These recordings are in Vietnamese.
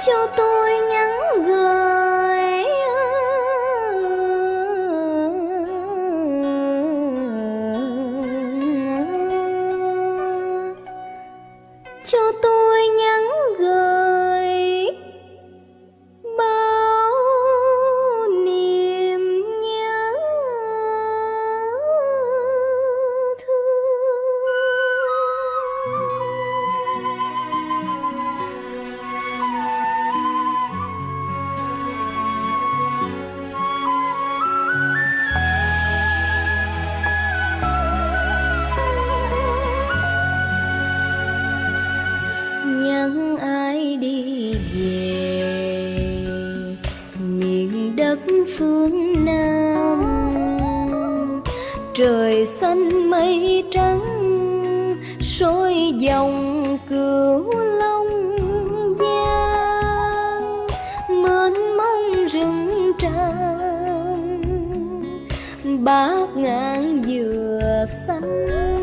cho tôi nhắn gửi cho tôi nhắn gửi bao niềm nhớ nhắn ai đi về miền đất phương Nam, trời xanh mây trắng soi dòng Cửu Long Giang, mênh mông rừng tràm bát ngàn dừa xanh.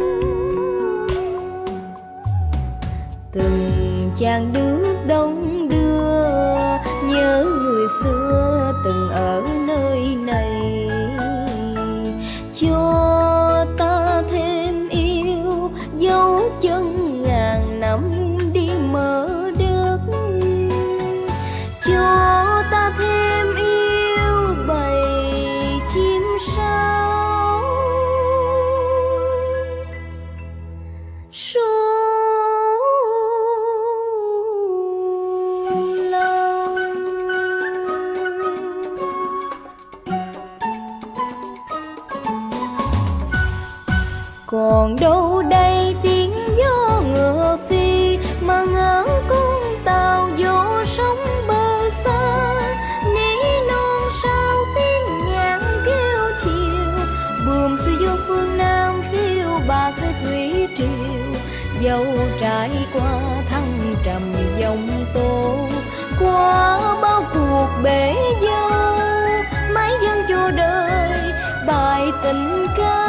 Từng chàng nước đông đưa nhớ người xưa từng ở nơi này, cho ta thêm yêu dấu chân ngàn năm đi mở đất, cho ta thêm yêu bầy chim sáo còn đâu đây tiếng gió ngựa phi mà ngỡ con tàu vô sóng bờ xa, ní non sao tiếng nhạc kêu chiều buồm xuôi vô phương Nam phiêu bạc với thủy triều, dẫu trải qua thăng trầm dòng tố qua bao cuộc bể dâu, mãi dâng cho đời bài tình ca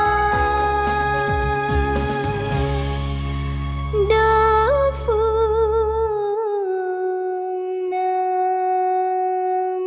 đất phương Nam.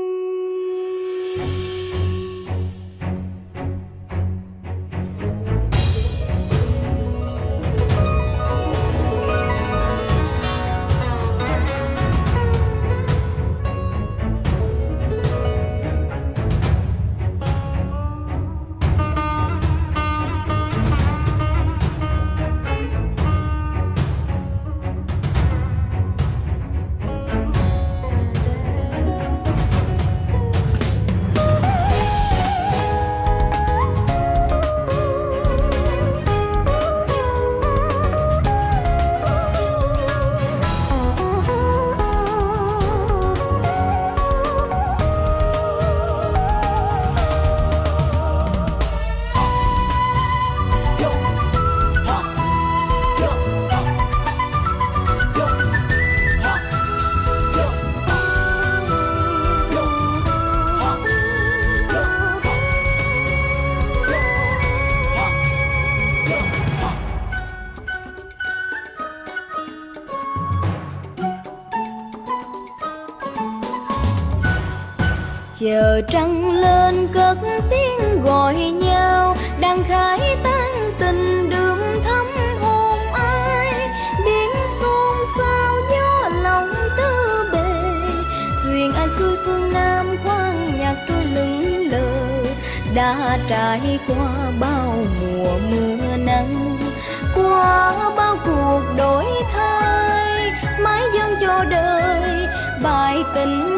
Chờ trăng lên cất tiếng gọi nhau, đang khai tan tình đường thắm hồn ai, biển xôn xao gió lòng tư bề, thuyền ai xuôi phương Nam khoan nhạc trôi lững lờ, đã trải qua bao mùa mưa nắng, qua bao cuộc đổi thay, mãi dâng cho đời bài tình